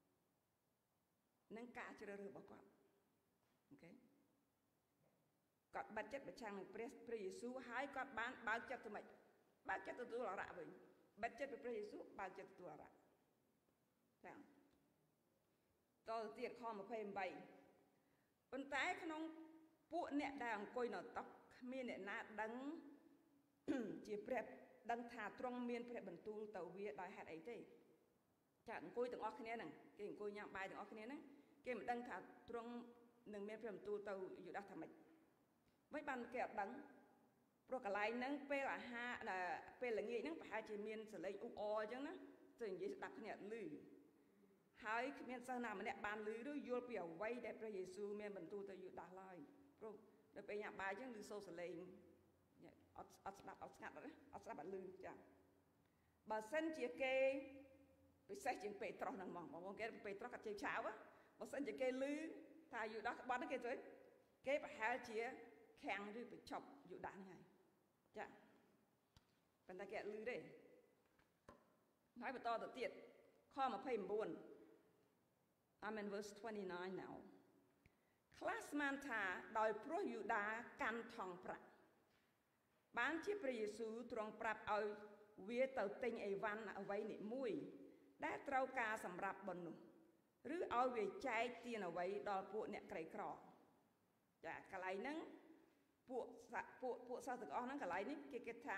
នឹងការជ្រើសរើសរបស់គាត់អូខេគាត់បិទចិត្តប្រឆាំងនឹងព្រះព្រះយេស៊ូវហើយគាត់បានបើកចិត្តទៅម៉េចបើកចិត្តទទួលអារក្សវិញបិទចិត្តព្រះយេស៊ូវបើកចិត្តទទួលអារក្សចាតទៅទៀតខยี่สิบแปดប៉ុន្តែក្នុងពួកអ្នកដែលអង្គុយនៅតុគ្មានអ្នកណាដឹងជាព្រះដឹងថាទ្រង់មានព្រះបន្ទូលទៅវាដោយហេតុអីទេចាអង្គុយទាំងអស់គ្នាហ្នឹងគេអង្គុយញ៉ាំបាយទាំងអស់គ្នាហ្នឹងគេមិនដឹងថាទ្រង់នឹងមានព្រះបន្ទូលទៅយូដាសថាម៉េចមិនបានគេអត់ដឹងព្រោះកន្លែងហ្នឹងពេលអាហារពេលល្ងាចហ្នឹងប្រហែលជាមានសលេងអ៊ូអអញ្ចឹងណាទៅនិយាយស្ដាប់គ្នាអត់ឮហើយគ្មានសិស្សណាម្នាក់បានឮឬយល់ពីអ្វីដែលព្រះយេស៊ូវមានបន្ទូលទៅយូដាសឡើយព្រោះដល់ពេលញ៉ាំបាយអញ្ចឹងឮសូរសលេងអត់អត់ស្ដាប់អត់ស្ងាត់ណាអត់ស្ដាប់អត់ឮចាបើសិនជាគេពិសេសជាងពេត្រុសហ្នឹងហ្មងបងប្អូនគេពេត្រុសគាត់ជើងឆាវបើសិនជាគេឮថាយូដាសក្បត់គេទៅគេប្រហែលជាខាំងឬបញ្ឈប់យូដាសហ្នឹងហើយចាប៉ុន្តែគេអត់ឮទេហើយបន្តទៅទៀតខยี่สิบเก้าI'm in verse twenty-nine now ខ្លះស្មានថាដោយព្រោះយូដាកាន់ថង់ប្រាក់បានជាព្រះយេស៊ូវទ្រង់ប្រាប់ឲ្យវាទៅទិញអីវ៉ាន់អ្វីនេះមួយដែលត្រូវការសម្រាប់បុណ្យនោះឬឲ្យវាចែកទានអ្វីដល់ពួកអ្នកក្រីក្រចាកន្លែងហ្នឹងពួកពួកពួកសិស្សទាំងអស់ហ្នឹងកន្លែងនេះគេគិតថា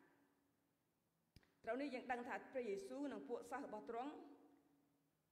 ត្រូវនេះយើងដឹងថាព្រះយេស៊ូវនិងពួកសិស្សរបស់ទ្រង់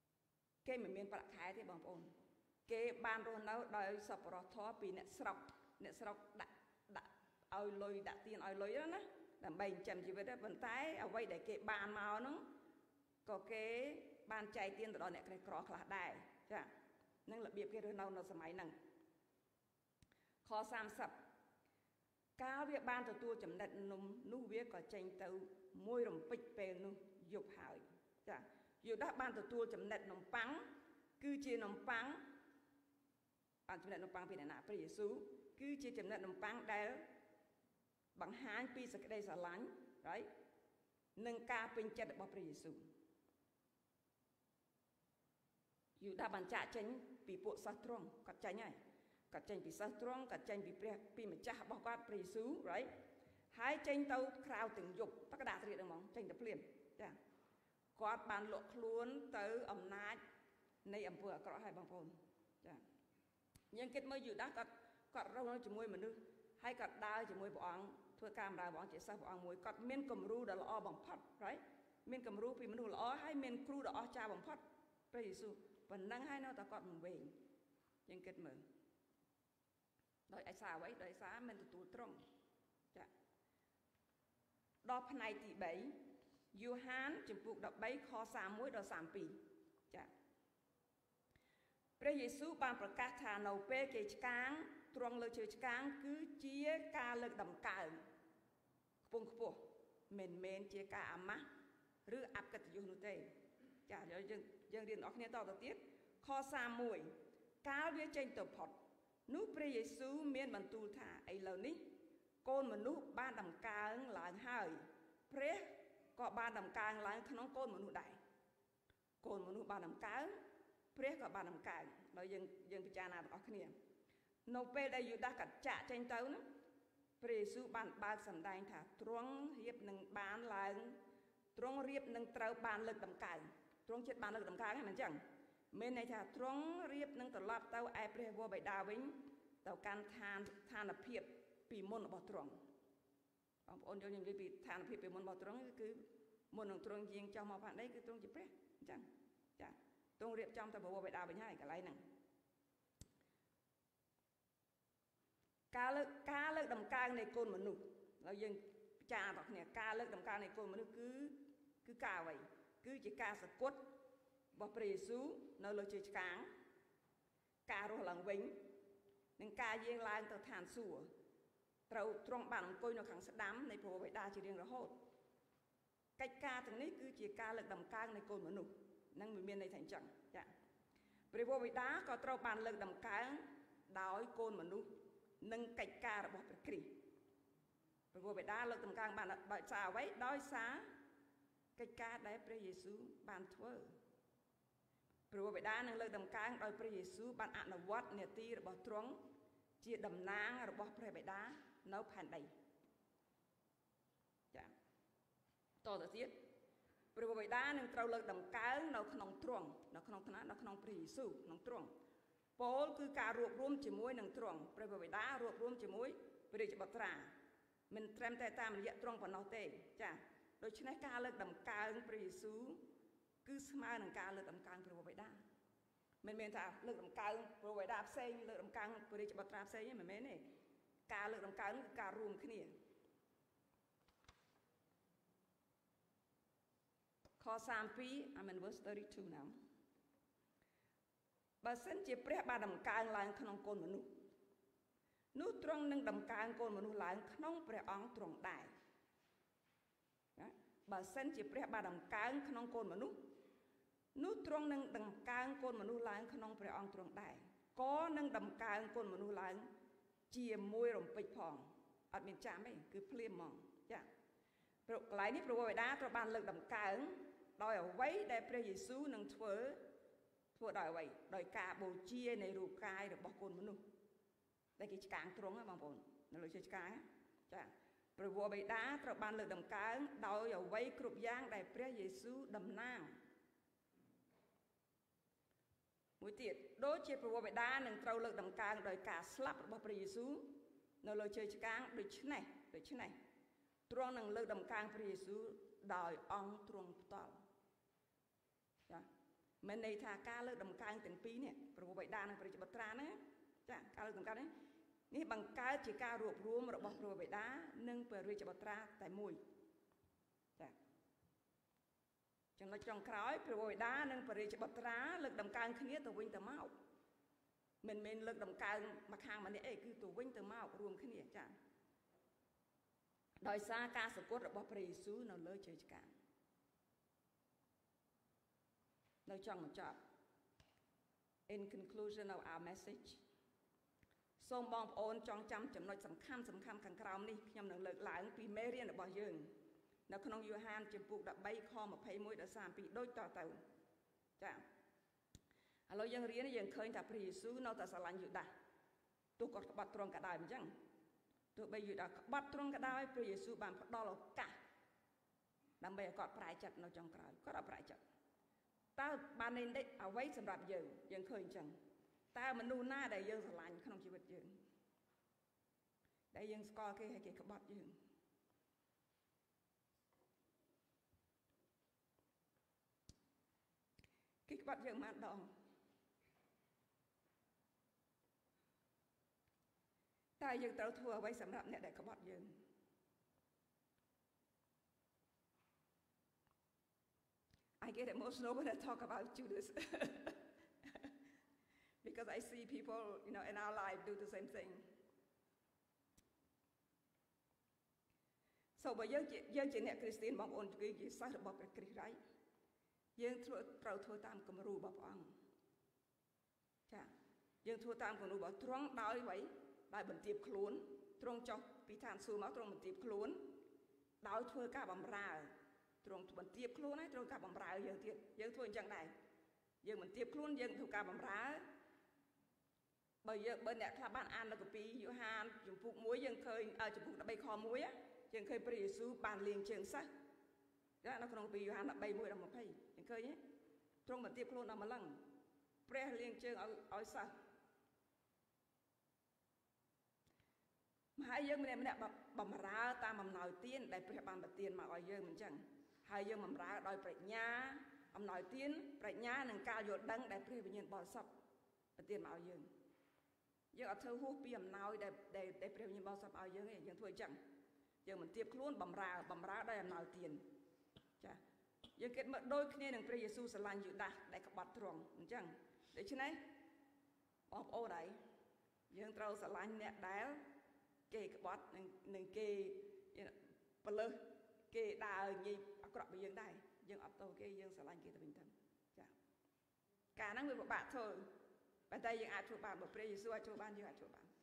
គេមិនមានប្រាក់ខែទេបងប្អូនគេបានរស់នៅដោយសប្បុរសធម៌ពីអ្នកស្រុកអ្នកស្រុកដាក់ដាក់ឲ្យលុយដាក់tiềnឲ្យលុយណាដើម្បីចិញ្ចឹមជីវិតប៉ុន្តែអ្វីដែលគេបានមកហ្នឹងក៏គេបានចែកtiềnទៅដល់អ្នកក្រីក្រខ្លះដែរចានឹងរបៀបគេរស់នៅនៅសម័យហ្នឹងខសាមសិបកាលវាបានទទួលចំណិតនំនោះវាក៏ចេញទៅមួយរំពេចពេលនោះយប់ហើយចាយូដាសបានទទួលចំណិតនំប៉័ងគឺជានំប៉័ងបានចំណិតនំប៉័ងពីអ្នកណាព្រះយេស៊ូវគឺជាចំណិតនំប៉័ងដែលបង្ហាញពីសេចក្តីស្រឡាញ់ right និងការពេញចិត្តរបស់ព្រះយេស៊ូវយូដាសបានចាក់ចេញពីពួកសិស្សទ្រង់គាត់ចេញហើយគាត់ចេញពីសិស្សទ្រង់គាត់ចេញពីព្រះពីម្ចាស់របស់គាត់ព្រះយេស៊ូវ right ហើយចេញទៅក្រៅទាំងយប់តកដាត្រៀតហ្នឹងហ្មងចេញទៅភ្លាមចាគាត់បានលក់ខ្លួនទៅអំណាចនៃអំពើអាក្រក់ហើយបងប្អូនចាយើងគិតមើលយូដាសគាត់គាត់រស់នៅជាមួយមនុស្សហើយគាត់ដើរជាមួយព្រះអង្គធ្វើការបម្រើព្រះអង្គជាសិស្សព្រះអង្គមួយគាត់មានគំរូដ៏ល្អបំផុត right មានគំរូពីមនុស្សល្អហើយមានគ្រូដ៏អស្ចារ្យបំផុតព្រះយេស៊ូវប៉ុណ្ណឹងហើយនៅតែគាត់មិនវែងយើងគិតមើលដោយឯសារអ្វីដោយសារមិនទទួលត្រង់ចាដល់ផ្នែកទីបីយូហានជំពូកដប់បីខសាមមួយដល់សាមពីរចាព្រះយេស៊ូវបានប្រកាសថានៅពេលគេឆ្កាងទ្រង់លើឈើឆ្កាងគឺជាការលើកតម្កើងខ្ពង់ខ្ពស់មិនមែនជាការអាម៉ាស់ឬអបកិត្តិយសនោះទេចាយើងយើងរៀនអស់គ្នាតទៅទៀតខសាមមួយកាលវាចេញទៅផុតនោះព្រះយេស៊ូវមានបន្ទូលថាឥឡូវនេះកូនមនុស្សបានតម្កើងឡើងហើយព្រះក៏បានតម្កើងឡើងក្នុងកូនមនុស្សដែរកូនមនុស្សបានតម្កើងព្រះក៏បានតម្កើងដោយយើងយើងពិចារណាទាំងអស់គ្នានៅពេលដែលយូដាសកាត់ចាក់ចេញទៅណាព្រះយេស៊ូវបានបើកសម្ដែងថាទ្រង់រៀបនឹងបានឡើងទ្រង់រៀបនឹងត្រូវបានលើកតម្កើងទ្រង់ចិត្តបានលើកតម្កើងហ្នឹងមិនអញ្ចឹងមានន័យថាទ្រង់រៀបនឹងត្រឡប់ទៅឯព្រះវរបិតាវិញទៅកាន់ឋានឋានភាពពីមុនរបស់ទ្រង់បងប្អូនយល់ខ្ញុំនិយាយពីឋានភាពពីមុនរបស់ទ្រង់គឺមុននឹងទ្រង់យាងចុះមកផែនដីគឺទ្រង់ជាព្រះអញ្ចឹងចាទ្រង់រៀបចំទៅព្រះវរបិតាវិញហើយកន្លែងហ្នឹងការលើកការលើកតម្កើងនៃកូនមនុស្សហើយយើងពិចារណាបងប្អូនការលើកតម្កើងនៃកូនមនុស្សគឺគឺការអ្វីគឺជាការសគត់របស់ព្រះយេស៊ូវនៅលើជើងឆ្កាងការរស់ឡើងវិញនិងការយាងឡើងទៅឋានសួគ៌ត្រូវទ្រង់បានអង្គុយនៅខាងស្ដាំនៃព្រះវរបិតាជារៀងរហូតកិច្ចការទាំងនេះគឺជាការលើកតម្កើងនៃកូនមនុស្សនឹងមានន័យថាអញ្ចឹងចាព្រះវរបិតាក៏ត្រូវបានលើកតម្កើងដោយកូនមនុស្សនិងកិច្ចការរបស់ព្រះគ្រីស្ទព្រះវរបិតាលើកតម្កើងបានដោយសារអ្វីដោយសារកិច្ចការដែលព្រះយេស៊ូវបានធ្វើព្រះវរបិតានឹងលើកតម្កើងដោយព្រះយេស៊ូវបានអនុវត្តនាទីរបស់ទ្រង់ជាតំណាងរបស់ព្រះបិតានៅផែនដីចាតទៅទៀតព្រះវរបិតានឹងត្រូវលើកតម្កើងនៅក្នុងទ្រង់នៅក្នុងឋានៈនៅក្នុងព្រះយេស៊ូវក្នុងទ្រង់ពោលគឺការរួបរวมជាមួយនឹងទ្រង់ព្រះវរបិតារួបរวมជាមួយព្រះរាជបុត្រាមិនត្រឹមតែតាមរយៈទ្រង់ប៉ុណ្ណោះទេចាដូច្នេះការលើកតម្កើងព្រះយេស៊ូវគឺស្មើនឹងការលើកតម្កើងព្រះវរបិតាមិនមែនថាលើកតម្កើងព្រះវរបិតាផ្សេងលើកតម្កើងព្រះរាជបុត្រាផ្សេងទេមិនមែនទេការលើកតម្កើងគឺការរួមគ្នាខសាមពីរ I'm in verse thirty-two now បើសិនជាព្រះបានតម្កើងឡើងក្នុងកូនមនុស្សនោះទ្រង់នឹងតម្កើងកូនមនុស្សឡើងក្នុងព្រះអង្គទ្រង់ដែរណាបើសិនជាព្រះបានតម្កើងក្នុងកូនមនុស្សនោះទ្រង់នឹងតម្កើងកូនមនុស្សឡើងក្នុងព្រះអង្គទ្រង់ដែរក៏នឹងតម្កើងកូនមនុស្សឡើងជាមួយរំពេចផងអត់មានចាំទេគឺភ្លាមហ្មងចាព្រោះកន្លែងនេះព្រះវរបិតាត្រូវបានលើកតម្កើងដោយអ្វីដែលព្រះយេស៊ូវនឹងធ្វើធ្វើដោយអ្វីដោយការបូជានៃរូបកាយរបស់កូនមនុស្សដែលគេឆ្កាងទ្រង់ណាបងប្អូននៅលើជើងឆ្កាងចាព្រះវរបិតាត្រូវបានលើកតម្កើងដោយអ្វីគ្រប់យ៉ាងដែលព្រះយេស៊ូវតំណាងមួយទៀតដូចជាព្រះវរបិតានឹងត្រូវលើកតម្កើងដោយការស្លាប់របស់ព្រះយេស៊ូវនៅលើជើងឆ្កាងដូច្នេះដូច្នេះទ្រង់នឹងលើកតម្កើងព្រះយេស៊ូវដោយអង្គទ្រង់ផ្ទាល់ចាមិនន័យថាការលើកតម្កើងទាំងពីរនេះព្រះវរបិតានិងព្រះរាជបុត្រាណាចាការលើកតម្កើងនេះនេះបង្កើតជាការរួបរวมរបស់ព្រះបិតានិងព្រះរាជបុត្រាតែមួយចាចំណុចចុងក្រោយព្រះបិតានិងព្រះរាជបុត្រាលើកដំកើងគ្នាទៅវិញទៅមកមិនមែនលើកដំកើងមកខាងម្នាក់ឯងគឺទៅវិញទៅមករួមគ្នាចាដោយសារការសង្កត់របស់ព្រះយេស៊ូវនៅលើជ័យឆ្កាងនៅចុងបញ្ចប់ In conclusion of our message សូមបងប្អូនចងចាំចំណុចសំខាន់សំខាន់ខាងក្រោមនេះខ្ញុំនឹងលើកឡើងពីមេរៀនរបស់យើងនៅក្នុងយូហានជំពូក13ខยี่สิบเอ็ดដល់สามสิบสองដូចតទៅចាឥឡូវយើងរៀនយើងឃើញថាព្រះយេស៊ូវនៅតែស្រឡាញ់យូដាសទោះគាត់ក្បត់ទ្រង់ក៏ដោយអញ្ចឹងទោះបីយូដាសក្បត់ទ្រង់ក៏ដោយព្រះយេស៊ូវបានផ្ដល់ឱកាសដើម្បីឲ្យគាត់ប្រែចិត្តនៅចុងក្រោយគាត់អត់ប្រែចិត្តតើបានន័យអ្វីសម្រាប់យើងយើងឃើញអញ្ចឹងតើមនុស្សណាដែលយើងស្រឡាញ់ក្នុងជីវិតយើងដែលយើងស្គាល់គេហើយគេក្បត់យើងគេក្បត់យើងមិនដងតើយើងត្រូវធ្វើអ្វីសម្រាប់អ្នកដែលក្បត់យើង I get emotional when I talk about Judas because I see people, you know, in our life do the same thing. So បើយើងយើងជាអ្នកគ្រីស្ទានបងប្អូនគឺជាសិស្សរបស់ព្រះគ្រីស្ទហើយយើងត្រូវត្រូវធ្វើតាមគំរូរបស់ព្រះអង្គចាយើងធ្វើតាមគំរូរបស់ទ្រង់ដោយអ្វីដោយបន្ទាបខ្លួនទ្រង់ចុះពីឋានសួគ៌មកទ្រង់បន្ទាបខ្លួនដោយធ្វើការបម្រើទ្រង់បន្ទាបខ្លួនហើយទ្រង់ការបម្រើយើងទៀតយើងធ្វើអញ្ចឹងដែរយើងបន្ទាបខ្លួនយើងធ្វើការបម្រើបើយើងបើអ្នកខ្លះបានអាននៅកាពីយូហានជំពូកមួយយើងឃើញជំពូក13ខមួយយើងឃើញព្រះយេស៊ូវបានលាងជើងសិស្សចានៅក្នុងកាពីយូហាន13 1ដល់20យើងឃើញទេទ្រង់បន្ទាបខ្លួនដល់ម្លឹងព្រះលាងជើងឲ្យឲ្យសិស្សមហាយើងម្នាក់ម្នាក់បម្រើតាមអំណោយទានដែលព្រះបានប្រទានមកឲ្យយើងមិនចឹងហើយយើងបម្រើដោយប្រាជ្ញាអំណោយទានប្រាជ្ញានិងការយល់ដឹងដែលព្រះវិញ្ញាណបរិសុទ្ធប្រទានមកឲ្យយើងយើងអត់ធ្វើហួសពីអំណោយដែលដែលព្រះវិញ្ញាណបរិសុទ្ធឲ្យយើងទេយើងធ្វើអញ្ចឹងយើងមិនទៀបខ្លួនបម្រើបម្រើដោយអំណោយទានចាយើងគិតមើលដូចគ្នានឹងព្រះយេស៊ូវស្រឡាញ់យូដាសដែលក្បត់ទ្រង់អញ្ចឹងដូច្នេះបងប្អូនហើយយើងត្រូវស្រឡាញ់អ្នកដែលគេក្បត់នឹងនឹងគេបលើសគេដើរនិយាយអាក្រក់ពីយើងដែរយើងអត់ទៅគេយើងស្រឡាញ់គេទៅវិញទៅចាការហ្នឹងវាពិបាកធ្វើប៉ុន្តែយើងអាចធ្វើបានបើព្រះយេស៊ូវអាចធ្វើបានយើងអាចធ្វើបាន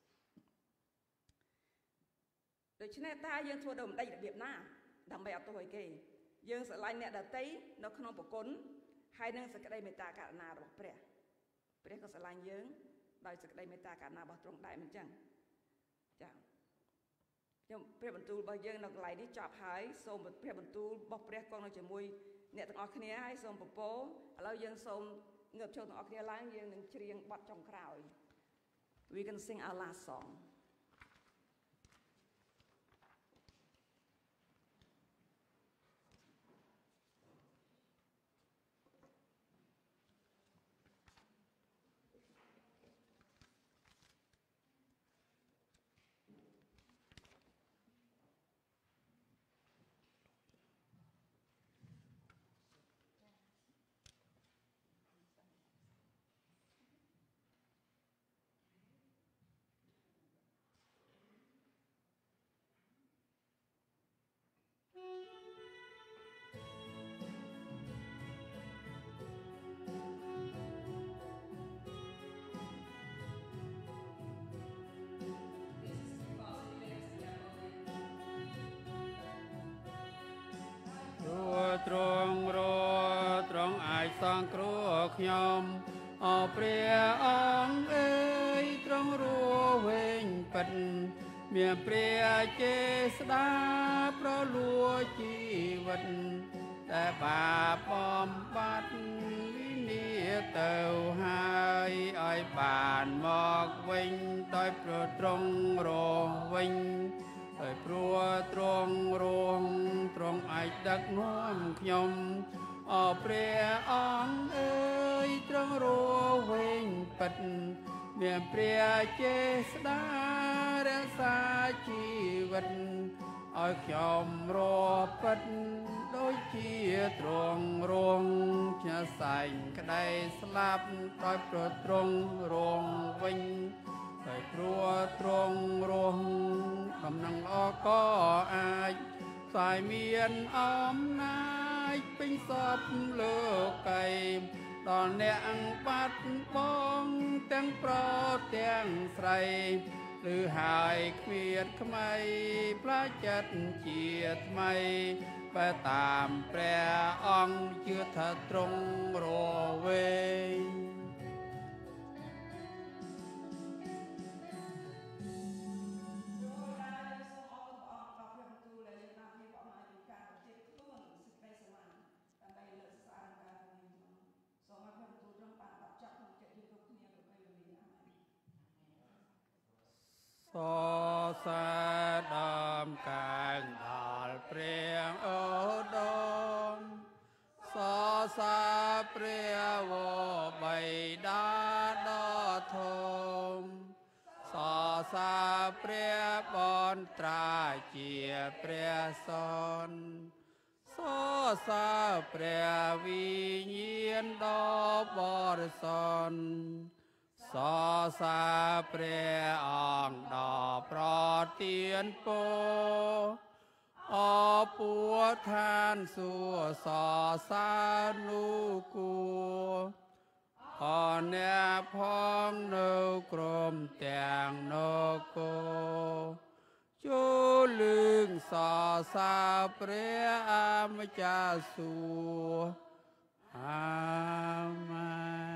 ដូច្នេះតើយើងធ្វើដោយមិនដេចរបៀបណាដើម្បីអត់ទោសឲ្យគេយើងស្រឡាញ់អ្នកដទៃនៅក្នុងប្រគុណហើយនឹងសេចក្តីមេត្តាករុណារបស់ព្រះព្រះក៏ស្រឡាញ់យើងដោយសេចក្តីមេត្តាករុណារបស់ទ្រង់ដែរមិនចឹងចាខ្ញុំព្រះបន្ទូលរបស់យើងនៅកន្លែងនេះចប់ហើយសូមព្រះបន្ទូលរបស់ព្រះគង់នៅជាមួយអ្នកទាំងអស់គ្នាហើយសូមពពកឥឡូវយើងសូមងើបចូលទាំងអស់គ្នាឡើងយើងនឹងច្រៀងបទចុងក្រោយ We can sing our last song ទ្រង់រទ្រង់អាចសង្គ្រោះខ្ញុំអរព្រះអង្គអើយទ្រង់រស់វិញពិតមានព្រះចេស្តាប្រលួចជីវិតតែបាបបំបត្តិវិនាទៅហើយឲ្យបានមកវិញដោយប្រទ្រង់រស់វិញហើយព្រោះទ្រង់រងទ្រង់អាចដឹកនាំខ្ញុំអរព្រះអង្គអើយទ្រង់រស់វិញពិតមានព្រះចេស្តារក្សាជីវិតឲ្យខ្ញុំរស់ពិតដូចជាទ្រង់រងផ្ញើសែងក្តីស្លាប់ដោយប្រទ្រង់រងវិញដោយព្រោះទ្រង់រងដំណឹងល្អក៏អាចផ្សាយមានអំណាចពេញសពលោកីដល់អ្នកបាត់បងទាំងប្រុសទាំងស្រីឬហើយគ្មៀតខ្មៃផ្លាចិត្តជាថ្មីបែរតាមព្រះអង្គជឿថាទ្រង់រវេងសរសើរដំកើងដល់ព្រះអូដោមសរសើរព្រះវរបិតាដ៏ធំសរសើរព្រះបន្ត្រាជាព្រះសន្តិសរសើរព្រះវិញ្ញាណដ៏បរិសុទ្ធសរសើរព្រះអង្គដ៏ប្រទានពរអពួឋានសួគ៌សរសើរនោះគួរអអ្នកផងនៅក្រុមទាំងនគរចូលលឺងសរសើរព្រះអម្ចាស់សួគ៌អាមែន